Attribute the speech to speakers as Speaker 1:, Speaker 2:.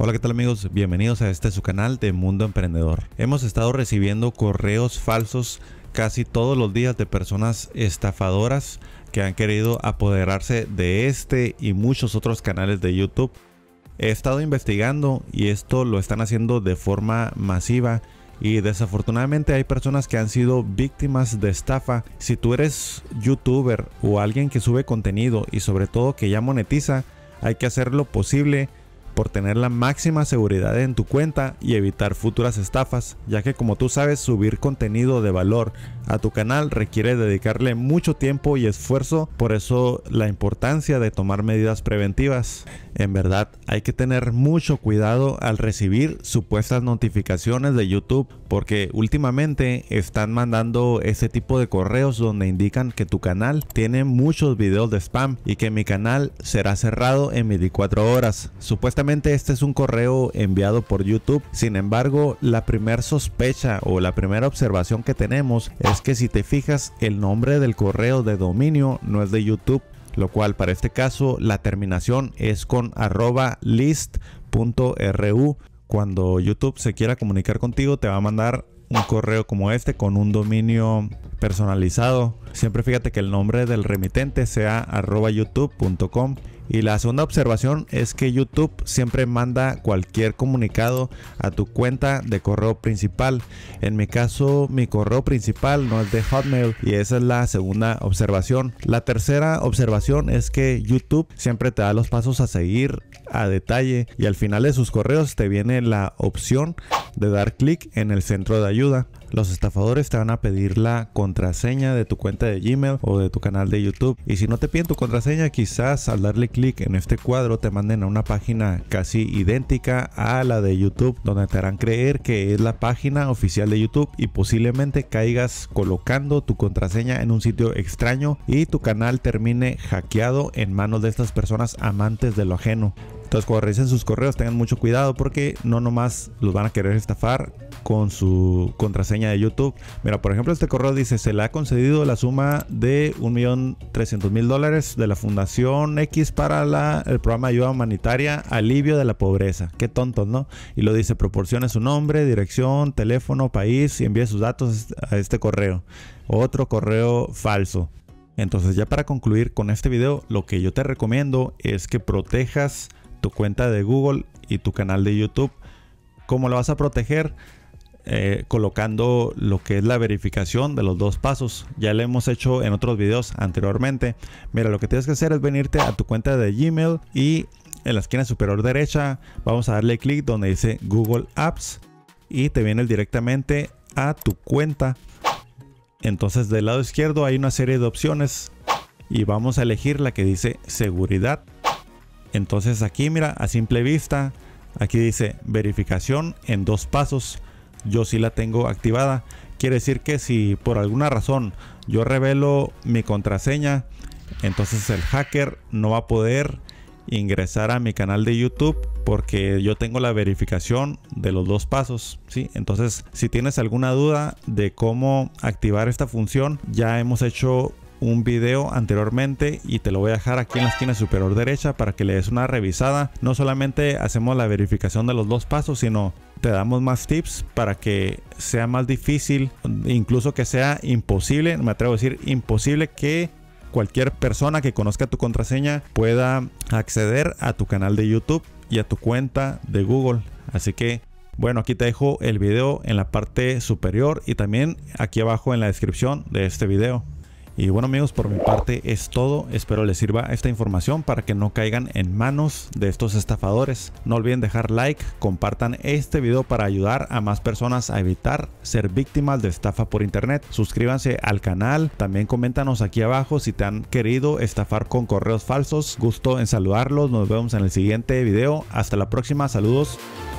Speaker 1: Hola, ¿qué tal amigos? Bienvenidos a su canal de Mundo Emprendedor. Hemos estado recibiendo correos falsos casi todos los días de personas estafadoras que han querido apoderarse de este y muchos otros canales de YouTube. He estado investigando y esto lo están haciendo de forma masiva y desafortunadamente hay personas que han sido víctimas de estafa. Si tú eres youtuber o alguien que sube contenido y sobre todo que ya monetiza, hay que hacer lo posible por tener la máxima seguridad en tu cuenta y evitar futuras estafas, ya que como tú sabes, subir contenido de valor a tu canal requiere dedicarle mucho tiempo y esfuerzo. Por eso la importancia de tomar medidas preventivas. En verdad hay que tener mucho cuidado al recibir supuestas notificaciones de YouTube, porque últimamente están mandando ese tipo de correos donde indican que tu canal tiene muchos videos de spam y que mi canal será cerrado en 24 horas. Supuestamente este es un correo enviado por YouTube. Sin embargo, la primera sospecha o la primera observación que tenemos es que si te fijas, el nombre del correo de dominio no es de YouTube, lo cual para este caso la terminación es con @list.ru. Cuando YouTube se quiera comunicar contigo, te va a mandar un correo como este con un dominio personalizado. Siempre fíjate que el nombre del remitente sea @youtube.com. Y la segunda observación es que YouTube siempre manda cualquier comunicado a tu cuenta de correo principal. En mi caso, mi correo principal no es de Hotmail y esa es la segunda observación. La tercera observación es que YouTube siempre te da los pasos a seguir a detalle y al final de sus correos te viene la opción de dar clic en el centro de ayuda. Los estafadores te van a pedir la contraseña de tu cuenta de Gmail o de tu canal de YouTube, y si no te piden tu contraseña, quizás al darle clic en este cuadro te manden a una página casi idéntica a la de YouTube, donde te harán creer que es la página oficial de YouTube y posiblemente caigas colocando tu contraseña en un sitio extraño y tu canal termine hackeado en manos de estas personas amantes de lo ajeno. Entonces, cuando revisen sus correos, tengan mucho cuidado porque no nomás los van a querer estafar con su contraseña de YouTube. Mira, por ejemplo, este correo dice: se le ha concedido la suma de $1.300.000 de la Fundación X para el programa de ayuda humanitaria Alivio de la Pobreza. Qué tontos, ¿no? Y lo dice: proporcione su nombre, dirección, teléfono, país y envíe sus datos a este correo. Otro correo falso. Entonces, ya para concluir con este video, lo que yo te recomiendo es que protejas tu cuenta de Google y tu canal de YouTube. ¿Cómo lo vas a proteger? Colocando lo que es la verificación de los 2 pasos. Ya lo hemos hecho en otros videos anteriormente. Mira, lo que tienes que hacer es venirte a tu cuenta de Gmail y en la esquina superior derecha vamos a darle clic donde dice Google Apps y te viene directamente a tu cuenta. Entonces del lado izquierdo hay una serie de opciones y vamos a elegir la que dice seguridad. Entonces aquí mira, a simple vista, aquí dice verificación en 2 pasos. Yo sí la tengo activada. Quiere decir que si por alguna razón yo revelo mi contraseña, entonces el hacker no va a poder ingresar a mi canal de YouTube porque yo tengo la verificación de los 2 pasos, ¿sí? Entonces, si tienes alguna duda de cómo activar esta función, ya hemos hecho un video anteriormente y te lo voy a dejar aquí en la esquina superior derecha para que le des una revisada. No solamente hacemos la verificación de los 2 pasos, sino te damos más tips para que sea más difícil, incluso que sea imposible, me atrevo a decir imposible, que cualquier persona que conozca tu contraseña pueda acceder a tu canal de YouTube y a tu cuenta de Google. Así que bueno, aquí te dejo el video en la parte superior y también aquí abajo en la descripción de este video. Y bueno amigos, por mi parte es todo. Espero les sirva esta información para que no caigan en manos de estos estafadores. No olviden dejar like, compartan este video para ayudar a más personas a evitar ser víctimas de estafa por internet. Suscríbanse al canal, también coméntanos aquí abajo si te han querido estafar con correos falsos. Gusto en saludarlos, nos vemos en el siguiente video. Hasta la próxima, saludos.